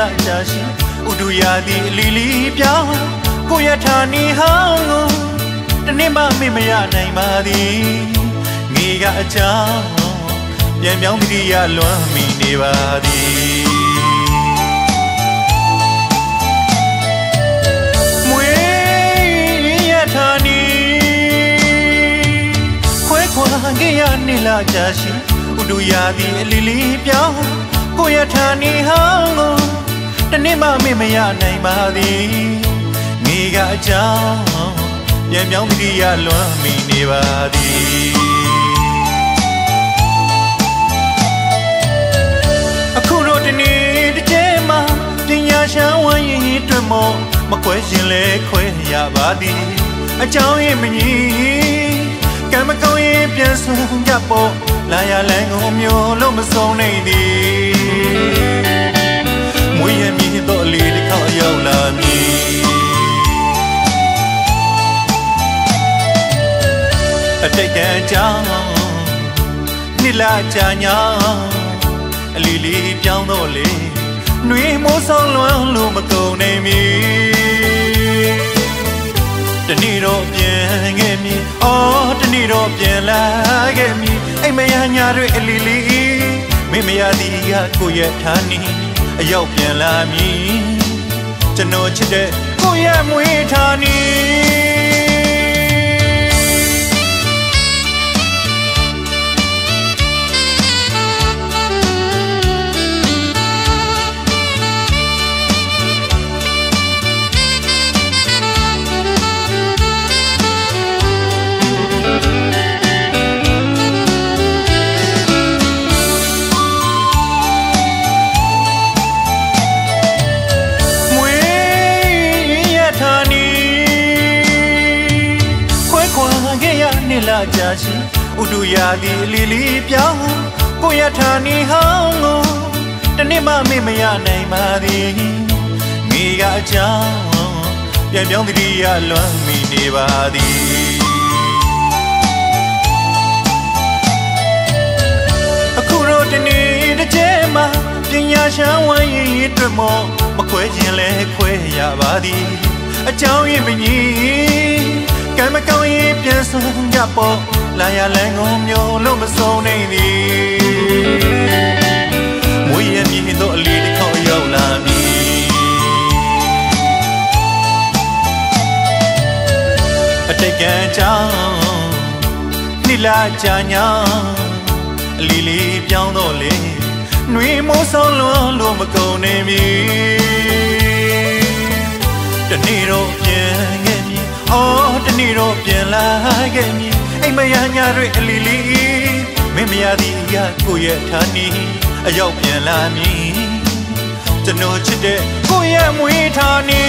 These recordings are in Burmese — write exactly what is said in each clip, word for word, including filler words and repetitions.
jashi udu yadi lili piao ko ya thani hang tane ma me maya nai ma di ngi ga a chang pian pyaung thiri ya lwan mi ne ba di mwe ya thani khwe khwa nge ya ni la jashi udu yadi lili piao ko ya thani hang tane ma me maya nai ma di ngi ga a chang pian pyaung thiri ya lwan mi ne ba di akuro tani tje ma pinya shan wan yin twet mo ma kwai yin le khwe ya ba di a chaung yin ma nyi kan ma kaung yin pian sung ya po la ya lan ngom myo lo ma song nai di mwe ya mi to li de khaw yaw la mi a tai kan chang ni la cha nya a li li pyaung do le nwi mo song lwan lo ma kaung nai mi tani ro pian nge mi oh tani ro pian la ge mi ai ma ya nya rwe a li li me me ya di ya ko ya thani a yaw pian la mi chano chit de ko ya mwe thani la jashi udu yadi lili piao ko ya thani hang tane ma me maya nai ma di ngi ga a chang pian pyaung thiri ya lwan mi ne ba di akuro tani tje ma pinya shan wan yin twet mo ma kwai yin le khwe ya ba di a chaung yin ma nyi kan ma kaung yin pian sung ya po la ya lan ngom myo lo ma song nai di mwe ya mi to li de khaw yaw la mi a tai kan chang ni la cha nya li li pyaung do le nwi mo song lwan lo ma kaung nai mi tani ro pian nge mi oh tani ro pian la ge mi ai ma ya nya rwe a li li me me ya di ya ko ya thani a yaw pian la mi chano chit de ko ya mwe thani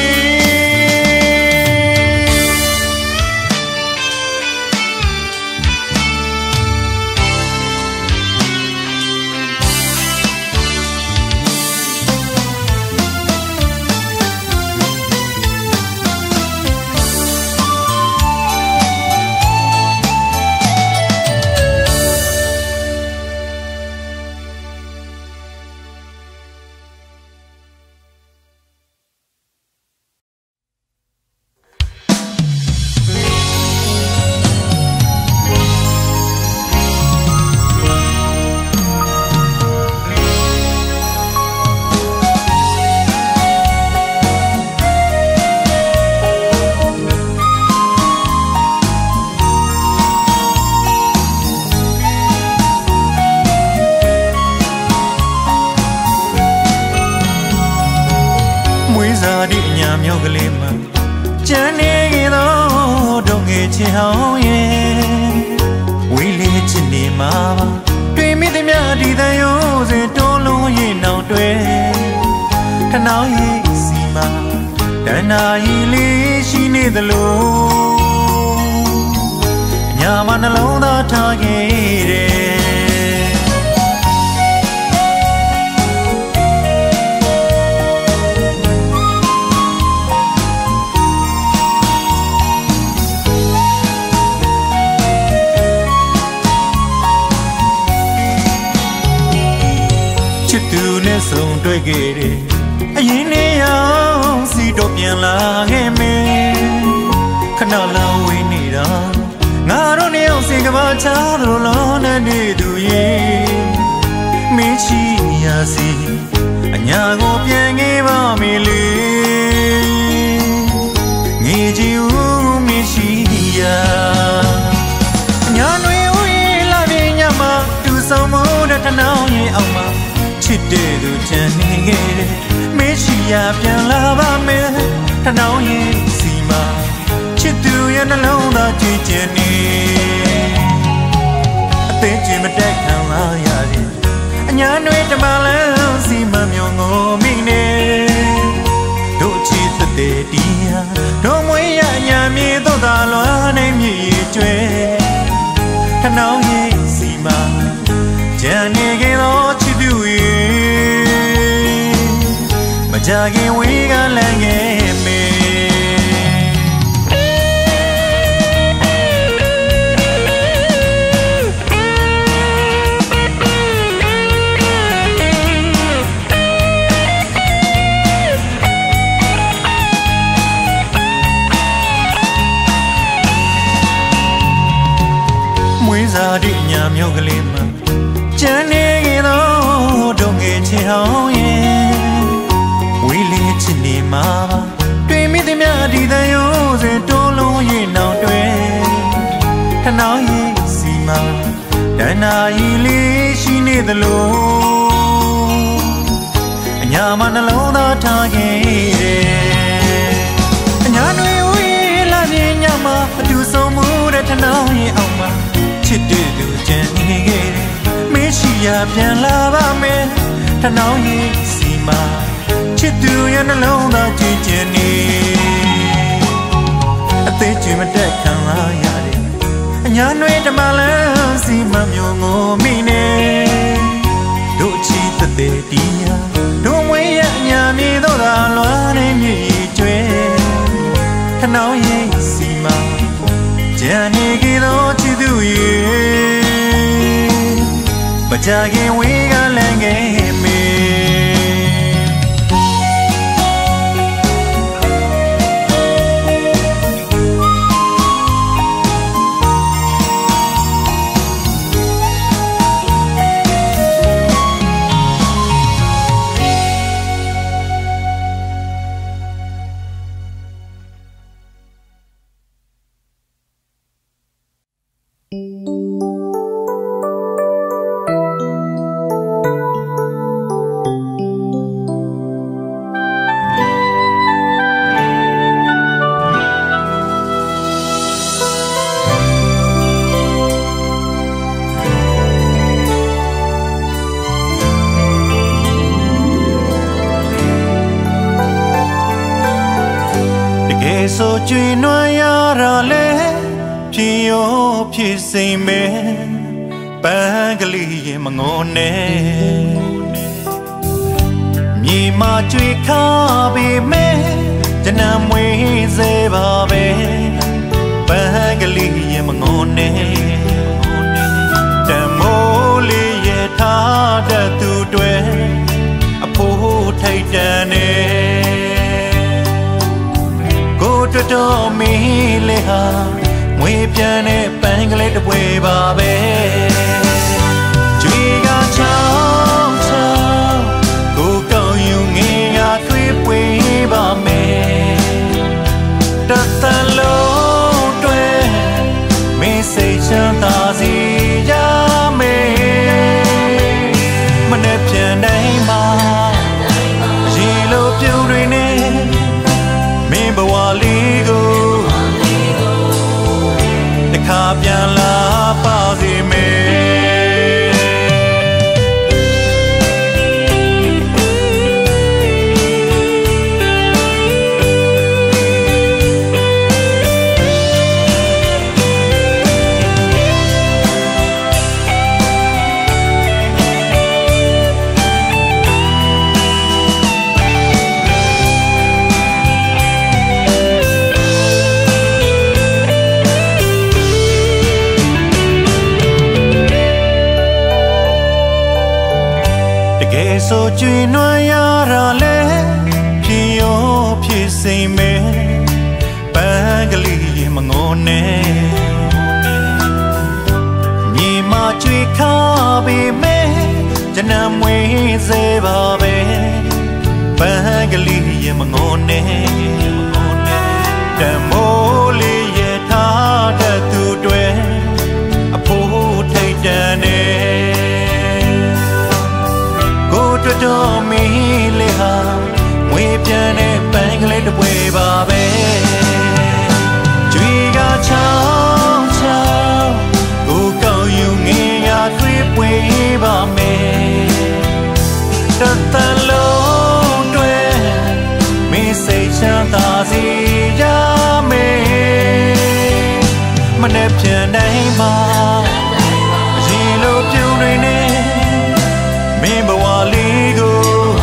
မြောက်ကလေးမှာကျန်နေခဲ့သောဒုံငယ်ချင်းဟောင်းရဲ့ဝေးလေးချစ်နေမှာပါတွေ့မိသည်များဒီတန်ရိုးစင်တွန်းလုံးရင်နောင်တွဲထနောင်းရဲ့စီမှာတဏှာကြီးလေးရှိနေသလိုညာမနှလုံးသားထားခဲ့တယ်သူနဲ့ဆုံတွေ့ခဲ့တယ်ရင်နေအောင်စီတော့ပြန်လာခဲ့မယ်ခဏလောက်ဝေးနေတာငါတို့နေအောင်စင်ကဘာချသလိုလောနဲ့နေသူရဲ့မင်းချီရစီအညာကိုပြန်ခဲ့ပါမေလေငေကြီးဦးမင်းရှိရာညာနွေဦးရဲ့လာပြင်းညမှာသူဆောင်မို့တဲ့ထနောင်းရဲ့အောက်မှာချစ်တဲ့သူချန်နေခဲ့တယ်မင်းရှိရာပြန်လာပါမယ်ထနောင်းရဲ့စီမှာချစ်သူရဲ့နှလုံးသားကြည်ကျင်နေအသိကျင်မတက်ခံလာရတယ်အညာနွေတမလန်းစီမမျောငိုမိနေတို့ချစ်တဲ့တရားတို့မွေးရညာမြေတို့သာလွားနေမြေကျွဲထနောင်းရဲ့စီမကြံနေကြတော့ချစ်သူရဲ့မကြခင်ဝေးကလန်းခဲ့မေသာဒီညာမျိုးကလေးမှာကြံနေကြတော့ဒုံငယ်ချင်အောင်ရဲ့ဝေးလေးချင်နေမှာပါတွေ့မိသည်များဒီတန်ရိုးစင်တိုးလုံးရဲ့နောင်တွဲထနောင်းရဲ့စီမှာတဏှာကြီးလေးရှိနေသလိုအညာမှာနှလုံးသားထားခဲ့တယ်အညာတွေဦးရဲ့လာပြင်းညမှာအတူဆုံးမှုတဲ့ထနောင်းရဲ့အောက်မှာချစ်တဲ့သူကြံနေခဲ့တယ်မင်းရှိရာပြန်လာပါမယ်ထနောင်းရဲ့စီမှာချစ်သူရဲ့နှလုံးသားကြည်ကျင်နေအသေးချင်မတက်ခံလာရတယ်အညာနွေတမလန်းစီမမျိုးငိုမိနေတို့ချစ်တဲ့တရားတို့မွေးရညာမြေတို့သာလွားနေမြေကျွဲထနောင်းရဲ့စီမှာကြံနေကြတော့ချစ်သူရဲ့မကြခင်ဝေးကလန်းခဲ့မေဆိုကြွေနွမ်းရတာလဲဖြစ်ရောဖြစ်စိမ့်မယ်ပန်းကလေးရဲ့မငေါနဲ့မြေမှာကြွေခါပေမဲ့ကျွန်တော်မွေးစေပါပဲပန်းကလေးရဲ့မငေါနဲ့တမိုးလေးရဲ့ထားတဲ့သူတွေအဖို့ထိတ်တန်နေတော်တော်မီလေးဟာငွေပြန်တဲ့ပန်းကလေးတစ်ပွဲပါပဲကြွေကချောင်းချောင်းကိုကောင်းယူငေးကတွေးပွေပါမယ်တသက်လုံးတွဲမင်းစိတ်ချမ်းသာစီရမယ်မနဲ့ပြန်နိုင်မှာရေလိုပြုံးတွေနဲ့မင်းဘဝလေးကိုတခါပြန်လာပါစေမယ်ဆိုကြွေနွမ်းရတာလဲစိမ်မဲပန်းကလေးမငိုနဲ့မြေမှာကြွေခါပေမဲ့ကျွန်တော်မွေးစေပါပဲပန်းကလေးမငိုနဲ့မငိုနဲ့တမိုးလေးရထားတဲ့သူတွေအဖို့ထိတ်တန်နေကိုတို့တော်မီလေးဟာဝေးပြန်တဲ့ပန်းကလေးတစ်ပွေပါပဲကြွေကချောင်းချောင်းကိုကောင်းယူငင်ရတွေးပွေပါမယ်တသက်လုံးတွေမင်းစိတ်ချမ်းသာစေရမယ်မနေ့ပြန်တိုင်းမှာအရင်လိုပြုံးနေနေမင်းဘဝလေးကို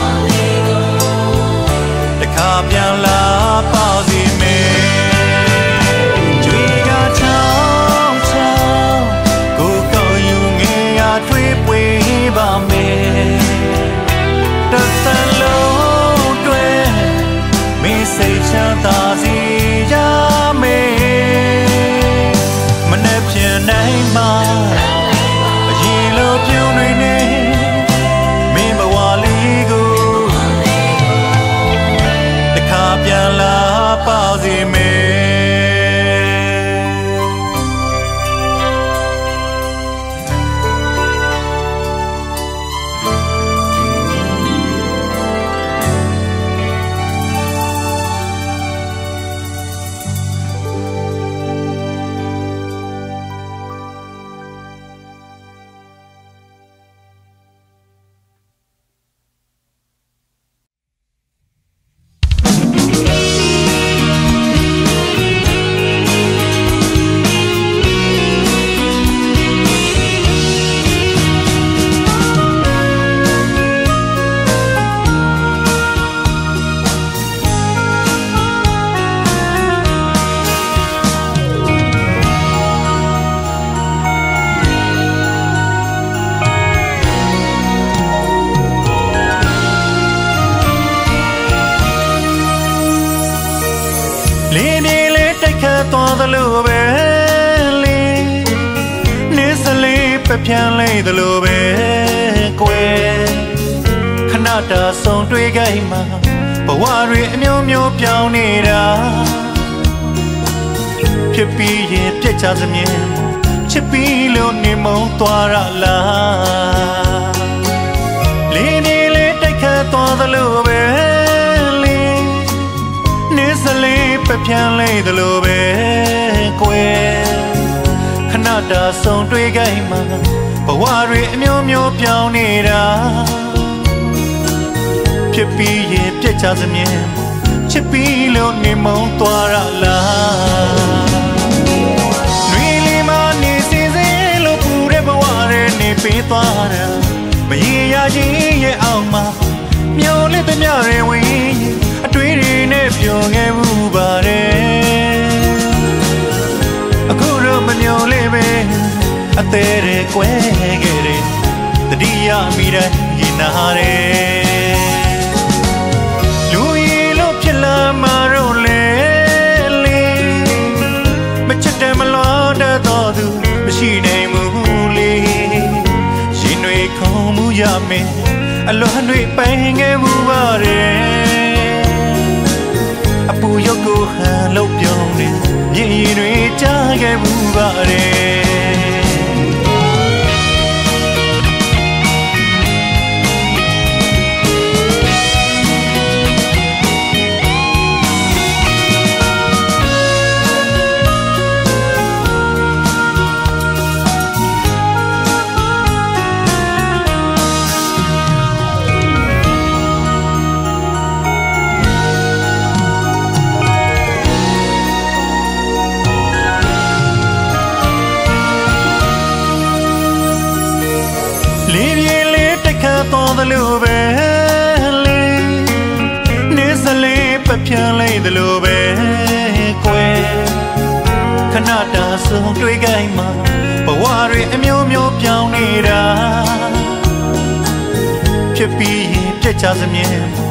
တခါပြန်လာပါစေမယ်ကြွေကချောင်းချောင်းကိုကောင်းယူငင်ရတွေးပွေပါမယ်တသက်လုံးတွေမင်းစိတ်ချမ်းသာစေရမယ်မနေ့ပြန်တိုင်းမှာအရင်လိုပြုံးနေနေမင်းဘဝလေးကိုတခါပြန်လာပါစေမယ်လေးမြေလေးတိုက်ခတ်သွားသလိုပဲလေးနေစလေးပပြန်းလိုက်သလိုပဲကွယ်ခဏတာဆုံတွေ့ခိုင်းမှာဘဝတွေအမျိုးမျိုးပြောင်းနေတာဖြစ်ပြီးရင်ပြစ်ချစမြင်ချစ်ပြီးလို့နေမုံသွားရလားလေးမြေလေးတိုက်ခတ်သွားသလိုပဲနေစလေးပပြန်းလိုက်သလိုပဲကွယ်ခဏတာဆုံတွေ့ခိုင်းမှာဘဝတွေအမျိုးမျိုးပြောင်းနေတာဖြစ်ပြီးရင်ပြစ်ချစမြင်ချစ်ပြီးလို့နေမုံသွားရလားနွေလေးမနေစီစေလို့ပူတဲ့ဘဝတွေနေပေးသွားတာမရေရချင်းရဲ့အောင်မှာမျောလေးတဲ့မြရဲဝင်အတွေ့တွေနဲ့ပြောခဲ့ဘူးပါတယ်အခုတော့မမျောလေးပဲအသေးတွေကွဲခဲ့တယ်တတိယမိတဲ့ရင်နာတယ်လူရီလို့ဖြစ်လာမှာတော့လေလေမချစ်တယ်မလို့တဲ့တော်သူမရှိနိုင်ဘူးလေရှင်တွေခုံမှုရမယ်အလွန်တွေပိုင်ခဲ့မှုပါတယ်အပူရုပ်ကိုဟန်လို့ပြောင်းနေမြင်ရင်တွေကြားခဲ့မှုပါတယ်တော်သလိုပဲလေးနေစလေးပပြန်းလိုက်သလိုပဲကွယ်ခဏတာဆုံတွေ့ခိုင်းမှာဘဝတွေအမျိုးမျိုးပြောင်းနေတာဖြစ်ပြီးရင်ပြစ်ချစမြင်ချ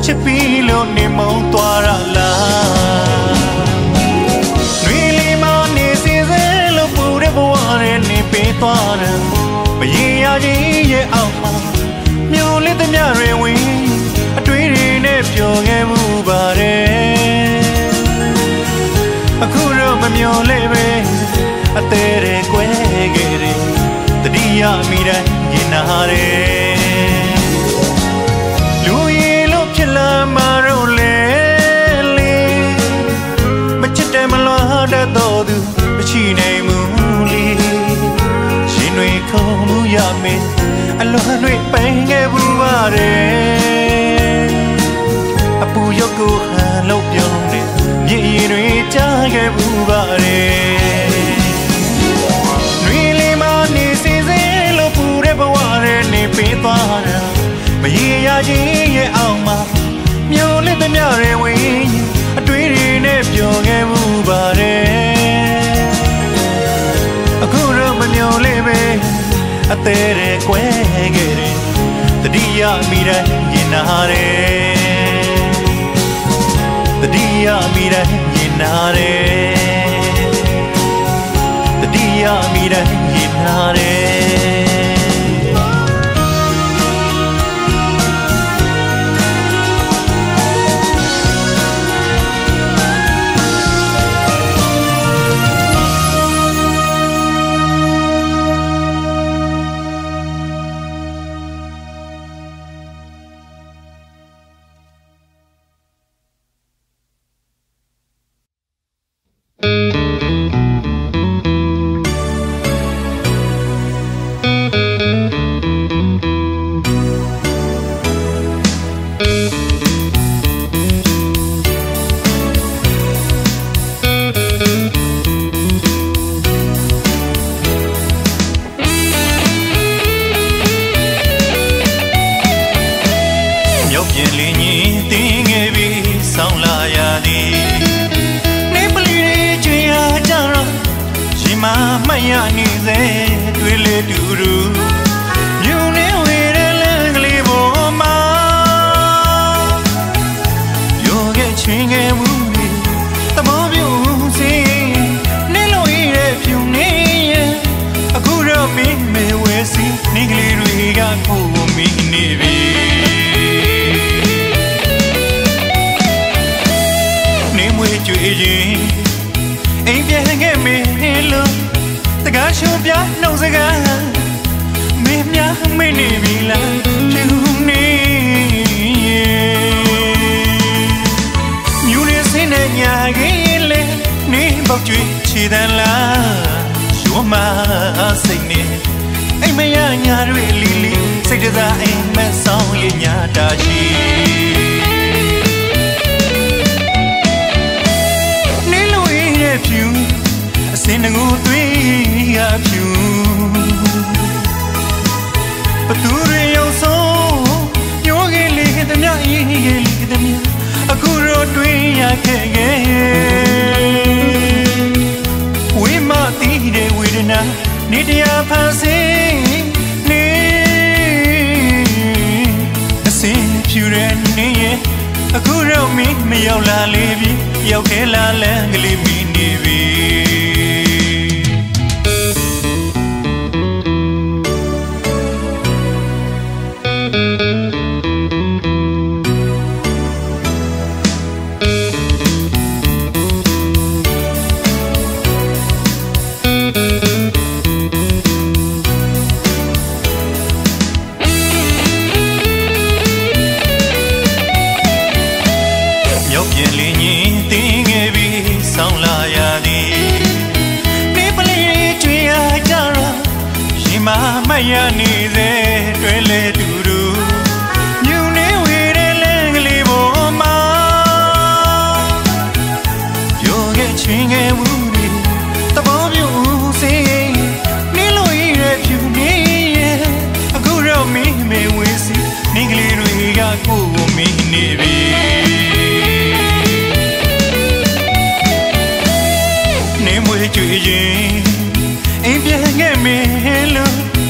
စ်ပြီးလို့နေမုံသွားရလားတွေးလီမနေစီစေလို့ပူတဲ့ဘဝနဲ့နေပေးသွားတယ်မရေရကြီးရဲ့အောက်မှာမျိုးလေးသမျှတွေဝင်အတွေးတွေနဲ့ပျော်ခဲ့မှုပါတယ်အခုတော့မမျော်လဲပဲအသေးတွေကိုယ်ခဲ့တယ်တတိယမိတိုင်းရင်နာတယ်လူရည်လို့ဖြစ်လာမှာတော့လေလေမချစ်တယ်မလားတတ်တော်သူမရှိနိုင်ဘူးလေရှင်တွေခုံမှုရမယ်အလွန်တွေပိန်ခဲ့ဘူးပါတယ်အပူရုပ်ကိုဟန်လို့ပြောနေမြည်ရည်တွေကြားခဲ့ဘူးပါတယ်တွေးလီမနေစီစေလို့ပူတဲ့ဘဝနဲ့နေပေးသွားတာမရေရကြီးရဲ့အောက်မှာမျိုးလေးသမျှတွေဝင်အတွေးတွေနဲ့ပျော်ခဲ့ဘူးပါတယ်အခုတော့မမျော်လေးပဲအသေးတွေကိုယ်ခဲ့တယ်တတိယမိတိုင်းရင်နာတယ်တတိယမိတိုင်းရင်နာတယ်တတိယမိတိုင်းရင်နာတယ်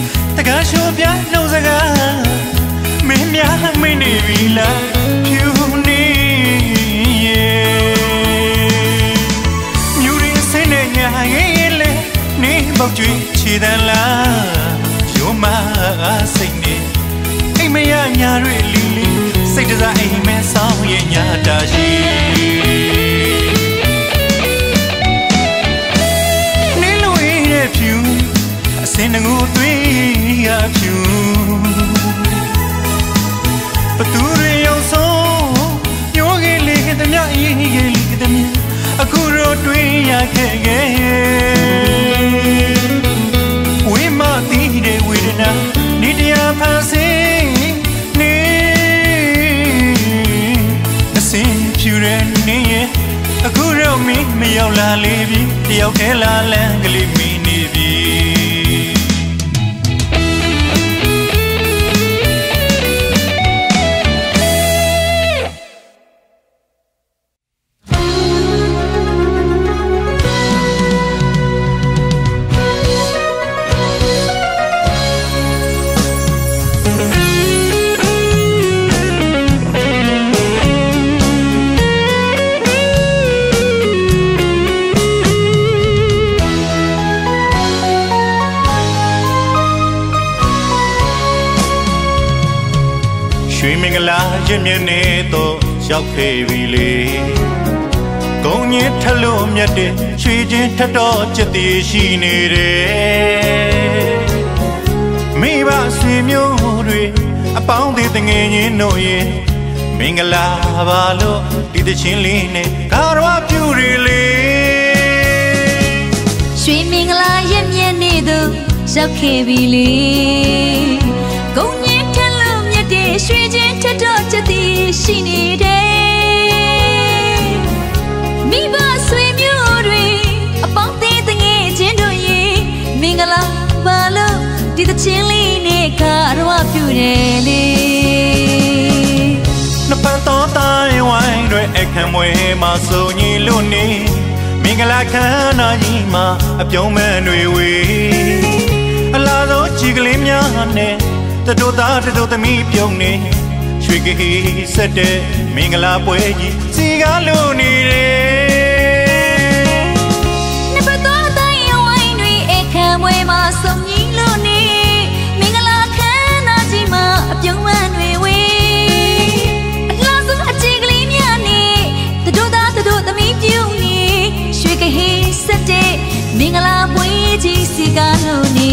တကားရှိုးပြနှုတ်စကားမင်းများမင်းနေပြီလားဖြူကျွေးချီတန်လာရုံမစိတ်နဲ့အိမ်မရညာတွေလီလီစိတ်တစားအိမ်မဲဆောင်ရဲ့ညာတာရှိနင်းလို့ရတဲ့ဖြူအစင်ငိုသွေးရဖြူဘသူတွေရောက်ဆုံးညိုကြီးလေးကတည်းကအေးကြီးလေးကတည်းကအခုတော့တွေးရခဲ့ခဲ့ဝိမတိတဲ့ဝေဒနာနေတရားဖန်ဆင်းနေအစင်ဖြူတဲ့နေရဲ့အခုတော့မင်းမရောက်လာလေပြီတယောက်တည်းလာလန်းကလေးမင်းနေပြီရွှေမင်္ဂလာချင်းမြနေတော့ရောက်ခဲ့ပြီလေကုန်းကြီးထလို့မြတ်တဲ့ရွှေချင်းထတော့ချစ်သေးရှိနေတယ်မိဘဆွေမျိုးတွေအပေါင်းသေးတငယ်ချင်းတို့ရဲ့မင်္ဂလာပါလို့ဒီတချင်းလေးနဲ့ကာရဝပြုရီလေရွှေမင်္ဂလာရဲ့မြနေတော့ရောက်ခဲ့ပြီလေကုန်းကြီးထလို့မြတ်တဲ့ရွှေချင်းထတော့ချစ်သေးရှိနေတယ်မိဘဆွေမျိုးတွေအပေါင်းသေးတငယ်ချင်းတို့ရဲ့မင်္ဂလာပါလို့ဒီတချင်းလေးနဲ့ကာရဝပြုတယ်လေနှစ်ပတ်တော်တိုင်းဝိုင်းတွေအခမ်းမွေမှာစုံညီလို့နေမင်္ဂလာခမ်းနာကြီးမှာအပြုံးမဲ့တွေဝေအလားသောကြည်ကလေးများနဲ့တတို့သားတတို့သမီးပြုံးနေရွှေကြီးဆက်တဲ့မင်္ဂလာပွဲကြီးစီကားလို့နေတယ်နှစ်ပတ်တော်တိုင်းဝိုင်းတွေအခမ်းမွေမှာစုံညီလို့နေမင်္ဂလာခမ်းနာကြီးမှာအပြုံးမဲ့တွေဝေမင်္ဂလာပွဲကြီးစီကားလို့နေ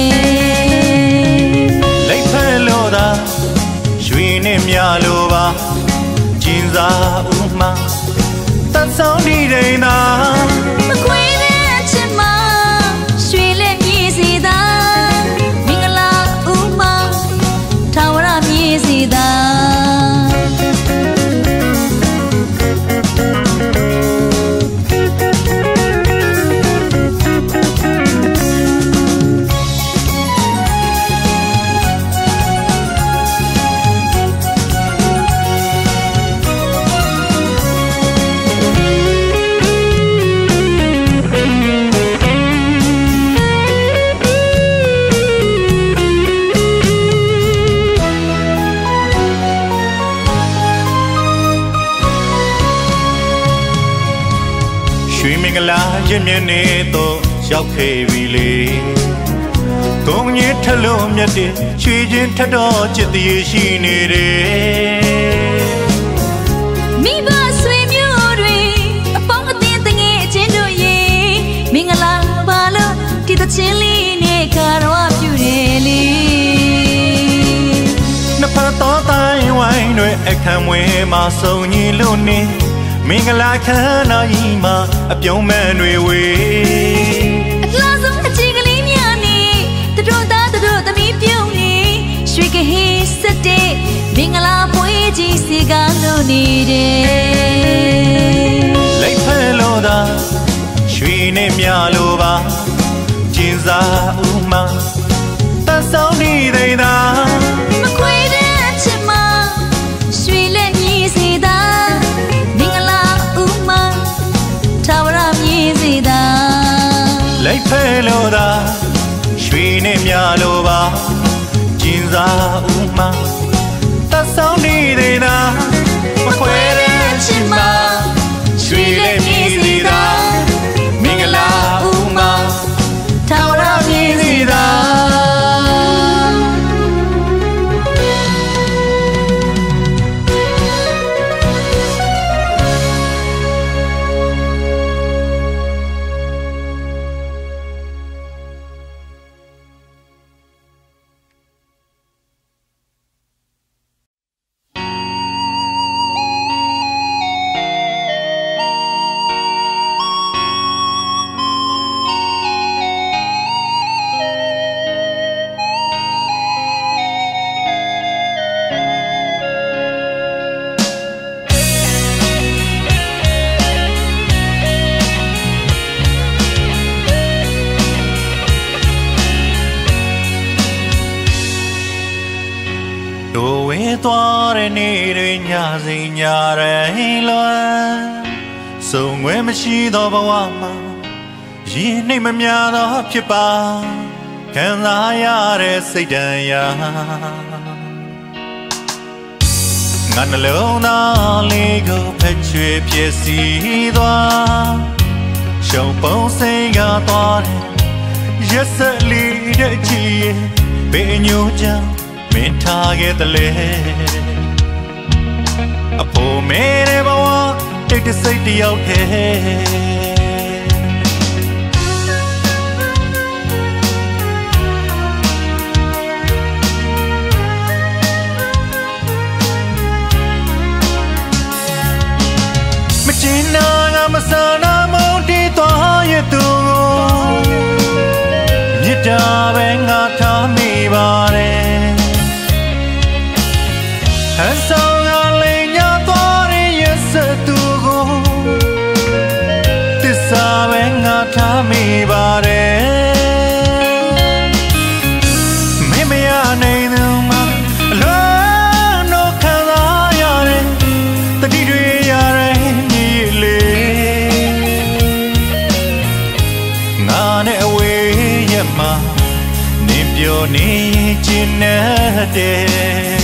တယ်လိပ်ဖဲလို့သာရွှေနဲ့မြလို့ပါကျင်းစာဥမှာတတ်ဆောင်ဒီတိန်သာမခွေတဲ့ချစ်မှာရွှေလက်မြေစီသာမင်္ဂလာဥမှာထာဝရမြေစီသာရွှေမင်္ဂလာချင်းမြနေတော့ရောက်ခဲ့ပြီလေကုန်းကြီးထလို့မြတ်တဲ့ရွှေချင်းထတော့ချစ်သေးရှိနေတယ်မိဘဆွေမျိုးတွေအပေါင်းအသင်းတငယ်ချင်းတို့ရေမင်္ဂလာပါလို့ဒီတချင်းလေးနဲ့ကာရဝပြုတယ်လေနှစ်ဖက်တော်တိုင်းဝိုင်းတွေအခမ်းမွေမှာစုံညီလို့နေမင်္ဂလာခမ်းနာကြီးမှာအပြုံးမဲ့တွေဝေအလားဆုံးအကြည့်ကလေးများနဲ့တတို့သားတတို့သမီးပြုံးနေရွှေကဟေးစက်တဲ့မင်္ဂလာပွဲကြီးစီကားလို့နေတယ်လိပ်ဖဲလို့သာရွှေနဲ့မြလို့ပါကျင်းစာဥမှာတတ်ဆောင်ဒီတိန်သာမခွေတဲ့ချစ်မှာရွှေလက်မြေစီသာထာဝရမြေစီသာလိပ်ဖဲလို့သာရွှေနဲ့မြလို့ပါကျင်းစာဥမှာတတ်ဆောင်ဒီတိန်သာမခွဲတဲ့ချစ်မှာရွှေလက်မြေစီသာမင်္ဂလာဥမှာထာဝရသွားတဲ့နေ့တွေညစီညရဲလွမ်းစုံငွေမရှိသောဘဝမှာရင်းနှိမ်မများသောဖြစ်ပါခံစားရတဲ့စိတ်တန်ရာငါနှလုံးသားလေးကိုဖက်ချွေဖြစ်စီသွားရှုံပုံစိတ်ကသွားတယ်ရက်စက်လေးတဲ့ချီဘယ်ညိုချမ်းမင်းထားခဲ့တယ်လေအဖို့မဲတဲ့ဘဝတိတ်တဆိတ်တယောက်ထဲမချင်နာငါမဆာနာမုန်းတီးသွားရဲ့သူမြစ်တာပဲငါထားမိပါတယ်ဟန်ဆောင်ကလေးညသွားတဲ့ရဲ့စသူကိုတစ္ဆာပဲငါထားမိပါတယ်မင်းမရနိုင်သူမှာအလုံးတော့ခံစားရတယ်တတိတွေရတဲ့မြေလေးငါနဲ့အဝေးရမှာနေပြောနေချင်တဲ့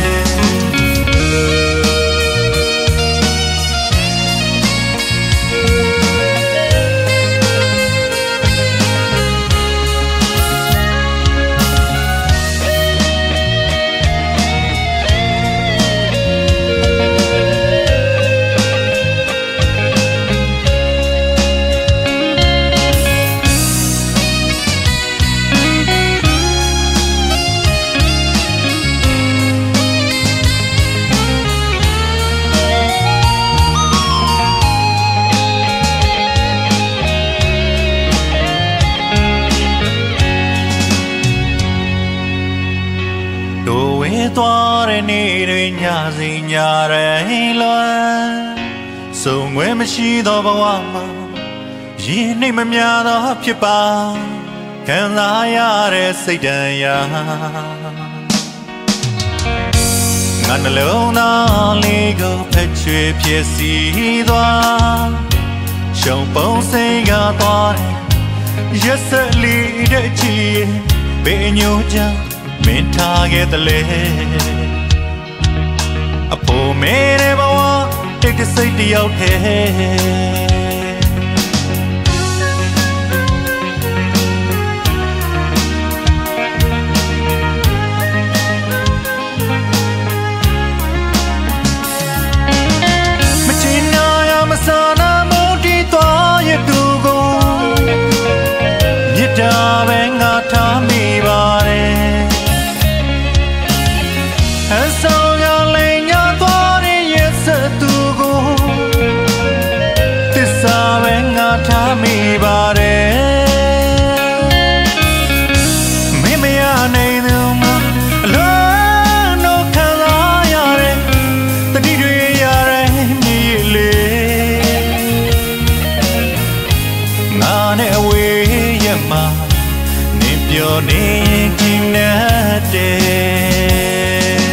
သွားတဲ့နေ့တွေညစီညရဲလွမ်းစုံငွေမရှိသောဘဝမှာရင်းနှိမ်မများသောဖြစ်ပါခံစားရတဲ့စိတ်တန်ရာငါနှလုံးသားလေးကိုဖက်ချွေဖြစ်စီသွားရှုံပုံစိတ်ကသွားတယ်ရက်စက်လေးတဲ့ချီဘယ်ညိုချမ်းမင်းထားခဲ့တယ်လေအဖို့မဲတဲ့ဘဝတိတ်တဆိတ်တယောက်ထဲမချင်နာရမဆာနာမုန်းတီးသွားရဲ့သူကိုမြစ်တာပဲငါထားမိပါတယ်ဟန်ဆောင်ကလေးညသွားတဲ့ရဲ့စသူကိုတစ္ဆာပဲငါထားမိပါတယ်မင်းမရနိုင်သူမှာအလုံးတော့ခံစားရတယ်တတိတွေရတဲ့မြေလေးငါနဲ့အဝေးရမှာနေပြောနေချင်တဲ့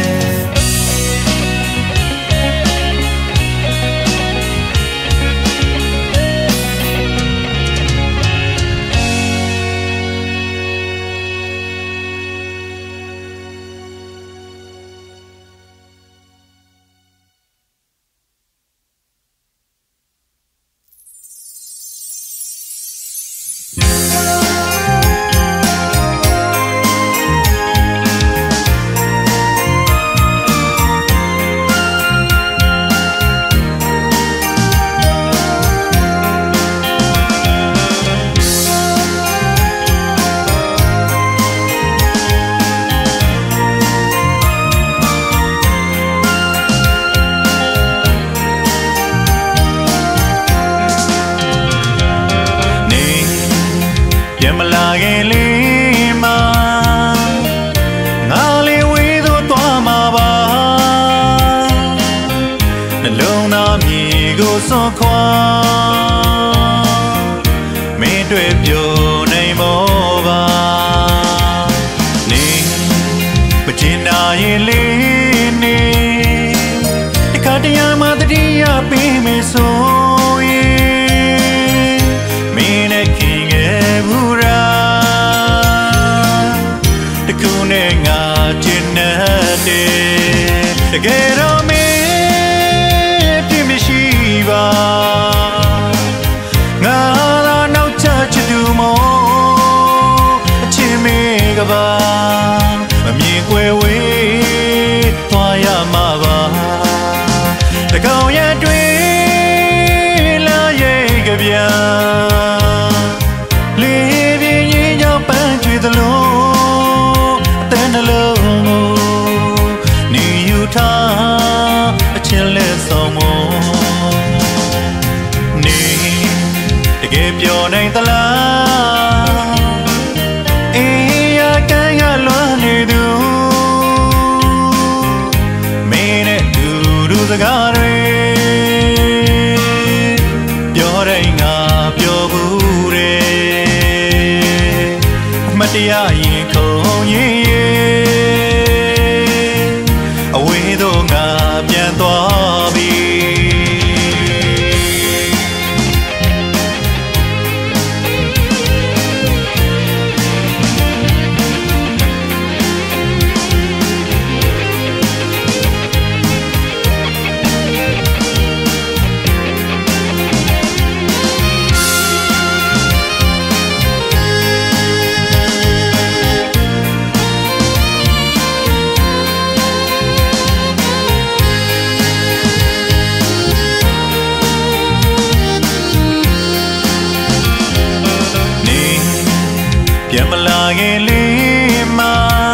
ပြန်မလာခင်လေးမှာငါလေးဝေးသွားသွားမှာပါနှလုံးသားမြေကိုစွန့်ခွာမင်းတွေ့ပြိုနိုင်မောပါနေမချင်တာရင်လေးနေ get on me, Timishiva. Nala no touch do more, Chimigaba, a meekwe way, Toya Mava. The Goya Dway, La Yegavia, living in your pantry the low, then alone. A chilling some more. Need to give your name the love. I can't learn to do. Mean it to do the garden. You're up your booty. Matia in Coney. Yamalagilima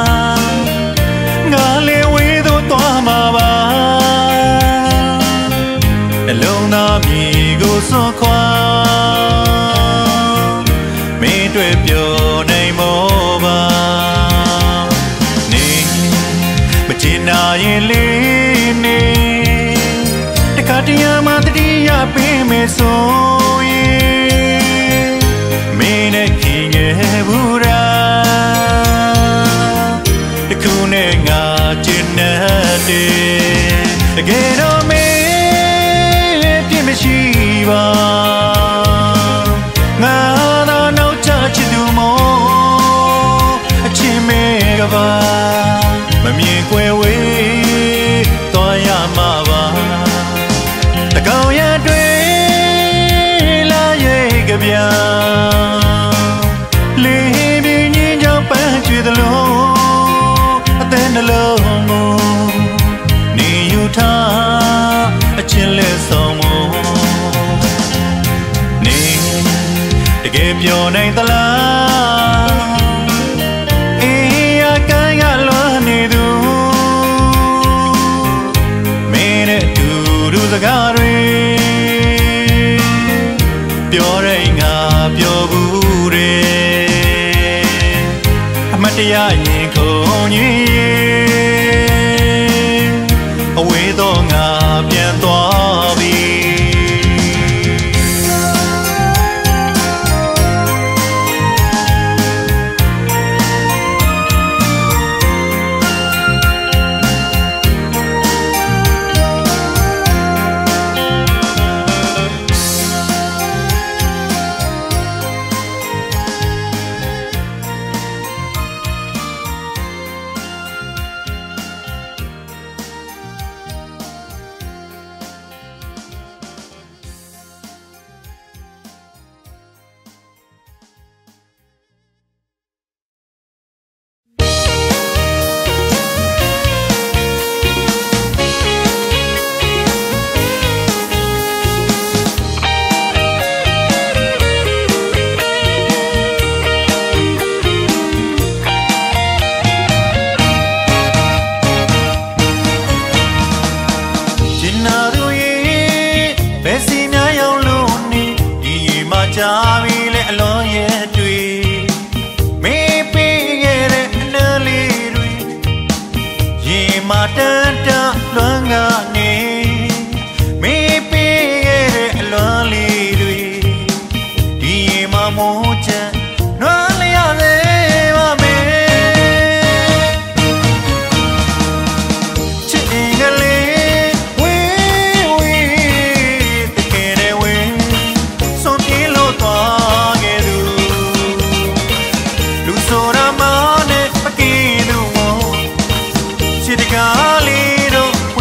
Gale wido tuamaba Alone amigo so qua Me trip your name over Ni Bachina yelini Tekatia madria pime so Mene kinge bura The kunenga jinate Get on me Timishiva Nada no touch do more A chimegava Mamie kwe we Toya mava The goya dwe La yegavia Living in your pantry the low, then alone. Need you time, a chilly some more. Need to give your name the love. I can't learn to do. Mean it to do the garden. Puring up your booty. Matia in Coney, away dong up and toby. Chirigali do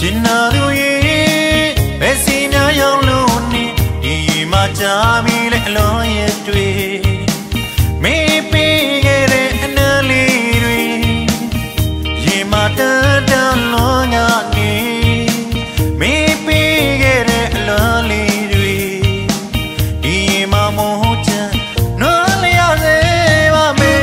Jinnaruye, Bessina Yoluni, Imajami Loyetwe, maybe get it and a lady, Yimata Longani, maybe get it lolly, Imamoja, no Liaze, me.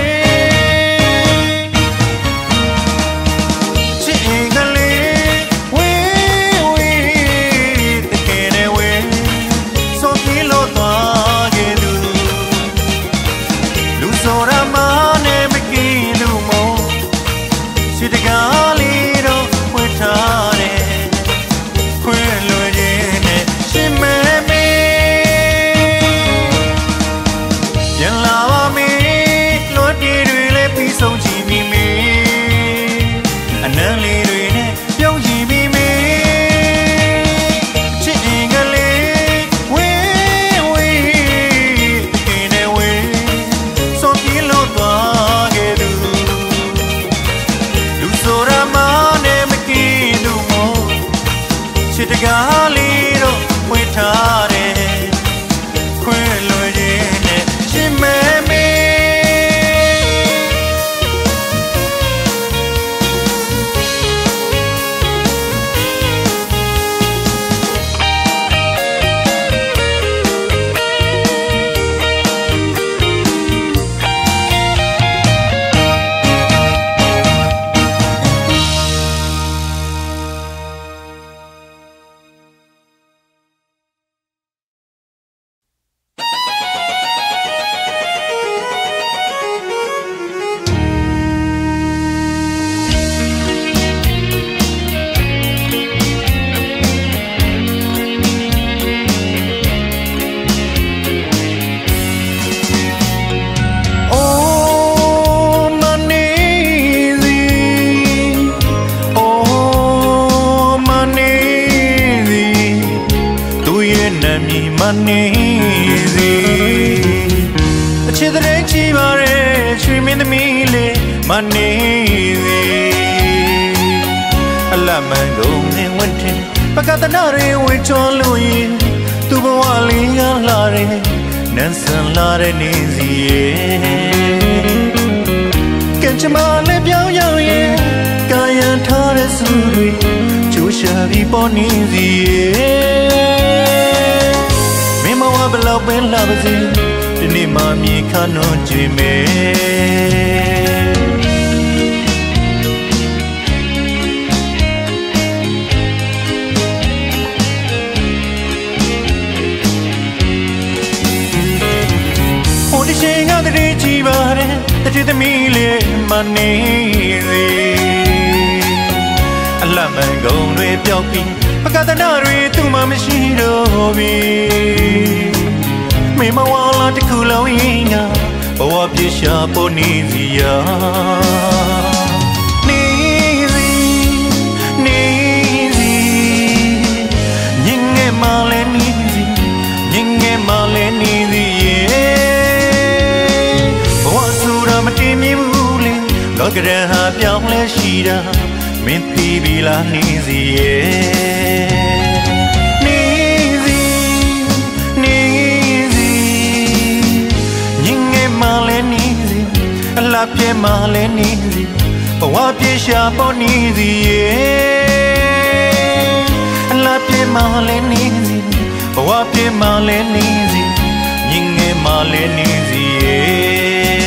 Galiro, we tare, quello viene, ci meme. Pakatanare which all Louis to Boali Lare Nansen Lare Nizi Kenchama Lebia Yoye Kayan Tare Suri Chusha Viponizi Mima Wabla Ben Labazi Dinimami Kano Jime To the mealy money, a lemon go with joking. I got the nari to my machine. Me, my wall to cool away, but what you shop on easy. Neezy, neezy, ying a malen easy, ying a malen easy. Look at her young Lashida, Minty Villa Nizi. Nizi, Nizi, Ying Malenizi, Lapie Malenizi, Wapie Shaponizi, Lapie Malenizi, Wapie Malenizi, Ying Malenizi.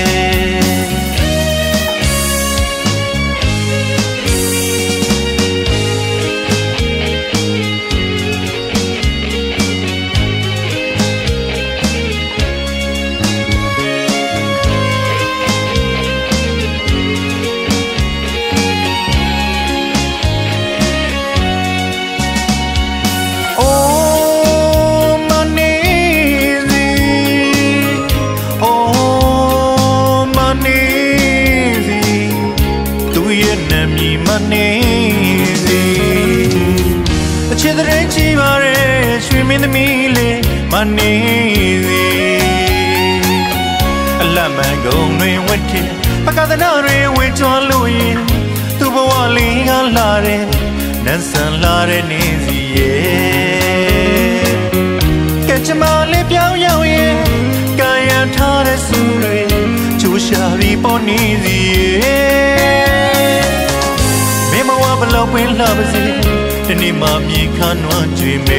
Children, chivare, swimming the mealy, money. A lemon go no winter, I got the nari which all Louis, to Boali, a lare, san la re ni si ye ke chama le pyaung yaung ye kayan tha de su lwe chu sha bi po ni si ye me ma wa balaw pin la ba si de ni ma mi khan nwan jwe me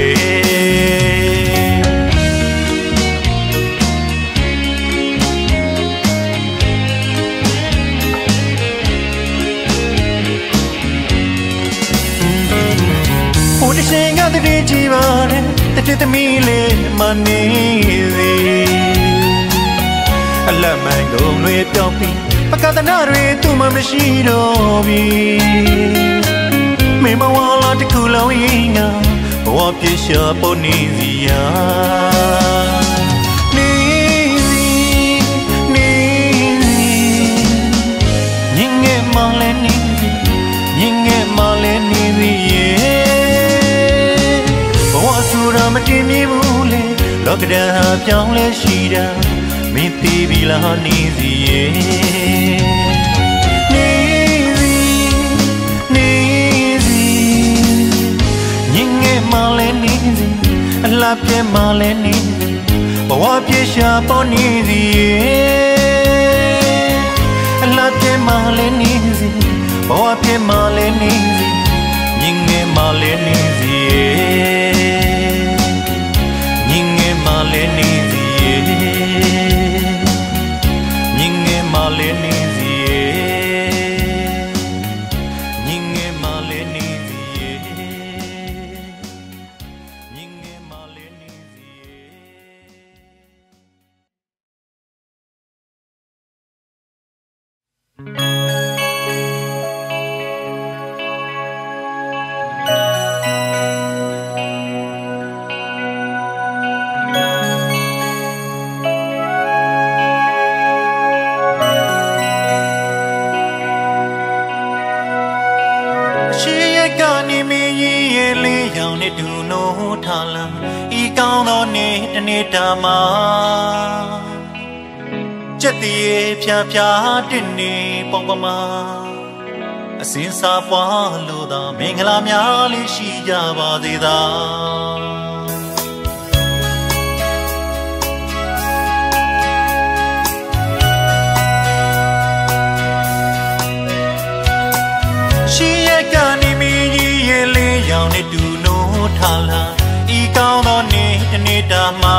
Shinga the Jivane, the Titamile, Manisi. A lamango with Dopi, Pacatanare to my machine of Mima walla to Kulawinga, walk your shop on Nizia. Nizi, Nizi, Yinge Maleni, Yinge Maleni. Ramati mule, look down, young Leshida, Minti Villa Nizi. Nizi, Nizi, Yinge Malenizi, Lapje Malenizi, Wapje Shaponizi, Lapje Malenizi, Wapje Malenizi, Yinge Malenizi. Dama Jati Pia Pia Dini Pongama Sinsa Luda Mingla Miali Shija Badida She Gani Mi Yele Yoni do no tala Ikaw no ni ni dama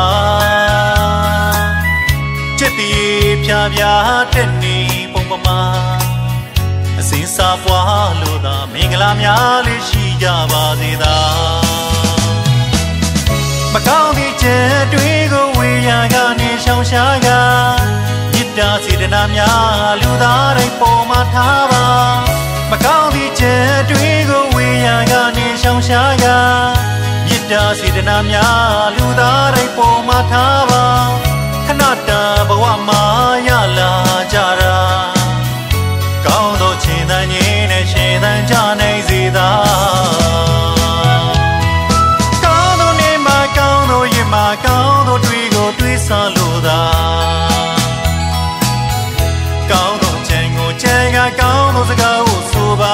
Jati pya pya teni pongpama Sinsa pwa luda mingla mya le shi ja ba se da Makaw di che twi ko we ya ga ni shaung sha ga Yitta sedana mya lu da dai paw ma tha ba Makaw di che twi ko we ya ga ni shaung sha ga Yidda sidana mya lu da dai paw ma tha ba Khanata bawa ma ya la jara Kaung do chin dan yin ne shin dan ja nai si da Kaung do ne ma kaung do yin ma kaung do twi ko twi sa lu da Kaung do chen ko chen ga kaung do sa ga u su ba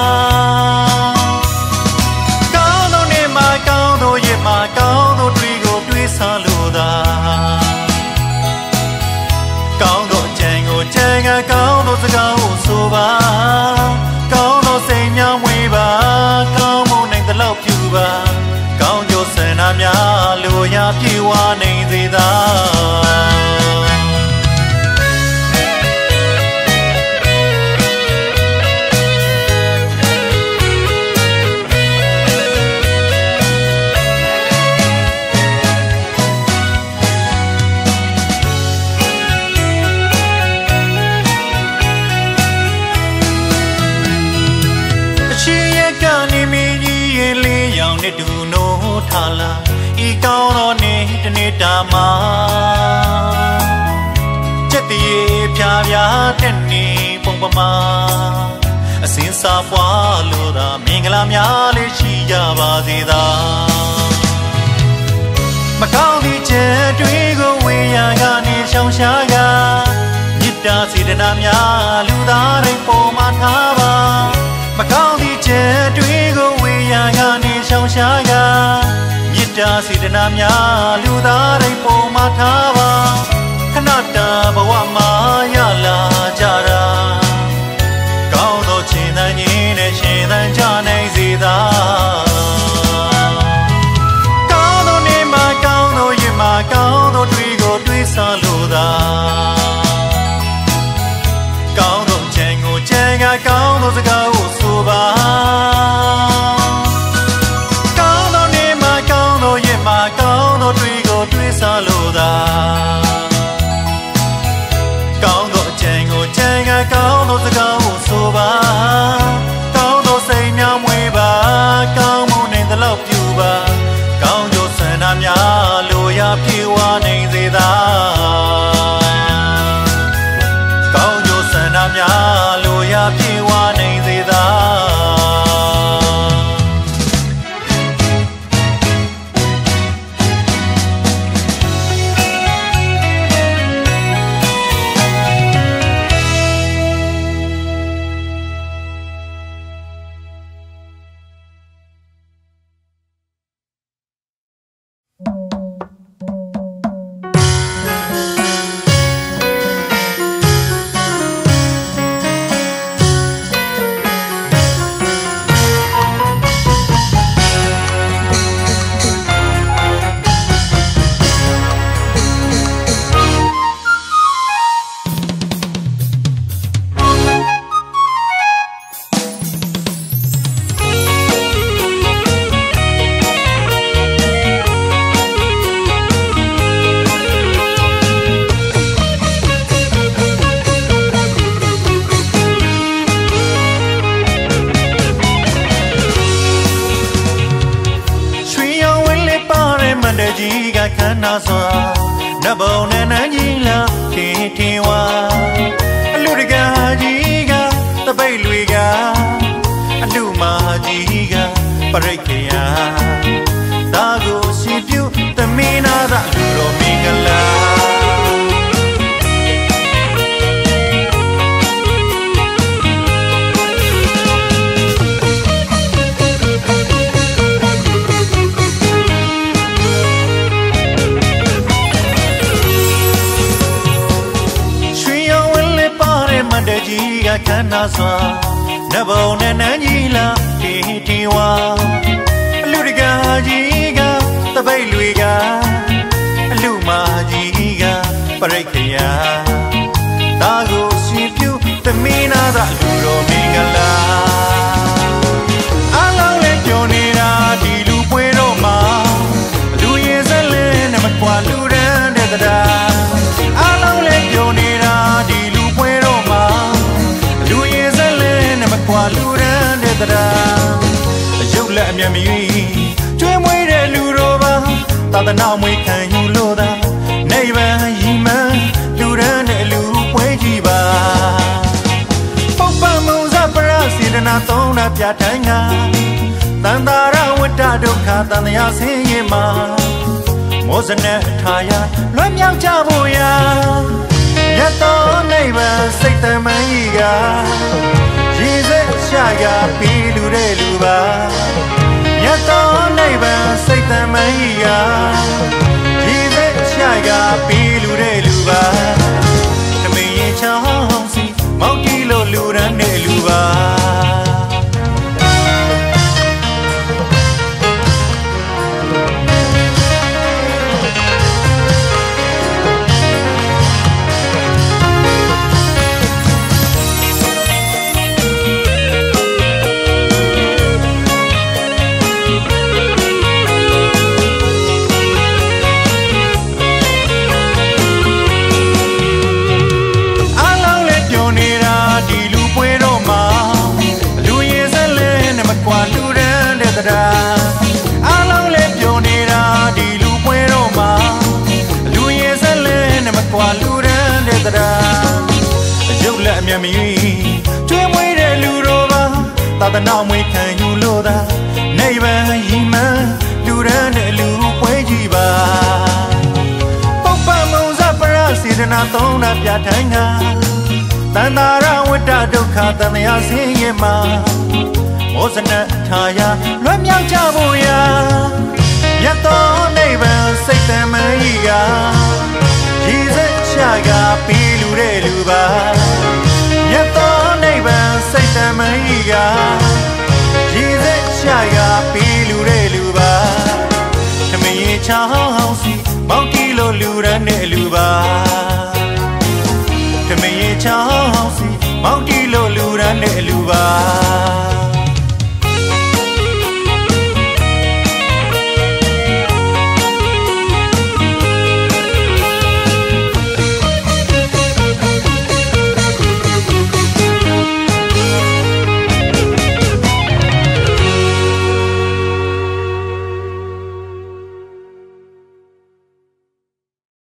Ma cao do twi go twi sa lu da Cao do chen go chen ga cao do sa ga u su ba Cao do sai nya mwe ba cao mo nai ta lau pyu ba Cao jo san na mya lu ya pyi wa nai si da Do no thala, I count on it, and it dama. Jati Pia Pia Teni Pongama, a since of Waluda, Mingla Miali Shija Bazida. Makaw di che twi ko we ya ga ni shaung sha ga Yitta sedana mya lu da dai paw ma tha ba Makaw di che twi ko we ya ရှောင်ရှားကမြစ်တာစေတနာများလူသားတွေပုံမှာထားပါခဏတာဘဝမှာရလာကြတာကောင်းသောချင်းတန်ကြီးနဲ့ရှင်သန်ကြနိုင်စေသာကောင်းသောနေ့မှာကောင်းသောရက်မှာကောင်းသောတွေ့ကိုတွေ့ဆလို့သာကောင်းသောချိန်ကိုချိန်ကကောင်းသောစကားကိုဆိုပါကောင်းသောနေ့မှာကောင်းသောရက်မှာကောင်းသောတွေ့ကိုတွေ့ဆလို့သာကောင်းသောချိန်ကိုချိန်ကကောင်းသောစကားကိုဆိုပါကောင်းသောစိတ်များမွေးပါကောင်းမှုနဲ့တလောက်ပြူပါကောင်းကျိုးဆန္ဒများလိုရာပြေဝနိုင်စေသာကောင်းကျိုးဆန္ဒများလိုရာပြေဝနိုင်စေသာကြီးကခန္ဓာစွာနဘုံနဲ့နန်းကြီးလာထင်ထင်ဝါအလူတကာကြီးကတပိတ်လွေကအလူမာကြီးကပရိတ်ခရာသာကိုရှင်ပြုသမီးနာသာလူတော်မင်္ဂလာကြီးကခန္ဓာစွာနဘုံနဲ့နန်းကြီးလာတီတီဝါအလူတကာကြီးကတပိတ်လွေကအလူမာကြီးကပရိတ်ခရာသာကိုရှင်ပြုသမီးနာသာလူတော်မင်္ဂလာအလောင်းလေးကြော်နေတာဒီလူပွဲတော့မှာလူရင်စလဲနဲ့မကွာလူရန်တဲ့တရားအလောင်းလေးကြော်နေတာဒီလူပွဲတော့မှာလူရင်စလဲနဲ့မကွာလူရန်တဲ့တရားအယုတ်လက်အမျက်မရွေးကျွေးမွေးတဲ့လူတော်ပါသာသနာမွေးခံယူလို့သာနိဗ္ဗာန်ရည်မှန်းလူရန်တဲ့လူပွဲကြီးပါပုပ္ပမုံဇပရစေတနာသုံးတာပြထိုင်ကတန်တာရဝတ္တဒုက္ခတန်တရားဆင်းရဲမှာမောဇနဲ့ထားရလွတ်မြောက်ကြဖို့ရာမြတ်တော်နိဗ္ဗာန်စိတ်တမန်ကြီးကရည်စက်ရှာကပြီးလူတဲ့လူပါမြတ်တော်နိဗ္ဗာန်စိတ်တမန်ကြီးကရည်စက်ရှာကပြီးလူတဲ့လူပါသမီးရင်ချောင်းစီမောက်တီလို့လူရန်တဲ့လူပါအလုံးလေးပြောနေတာဒီလူပွဲတော့မှာလူရင်စလဲနဲ့မကွာလူရန်တဲ့တရားအယုတ်လက်အမျက်မရွေးကျွေးမွေးတဲ့လူတော်ပါသာသနာမွေးခံယူလို့သာနိဗ္ဗာန်ရည်မှန်းလူရန်တဲ့လူပွဲကြီးပါပုပ္ပမုံဇပရစေတနာသုံးတာပြထိုင်ကတန်တာရဝတ္တဒုက္ခတန်တရားဆင်းရဲမှာမောစနထာယာလွတ်မြောက်ကြဖို့ရာရတ်တော်နိဗ္ဗာန်စိတ်တမန်ကြီးကရည်စက်ရှာကပြီးလူတဲ့လူပါရတ်တော်နိဗ္ဗာန်စိတ်တမန်ကြီးကရည်စက်ရှာကပြီးလူတဲ့လူပါထမင်းချောင်းစီမောင်တီလိုလူရန်တဲ့လူပါထမင်းချောင်းစီမောင်တီလိုလူရန်တဲ့လူပါ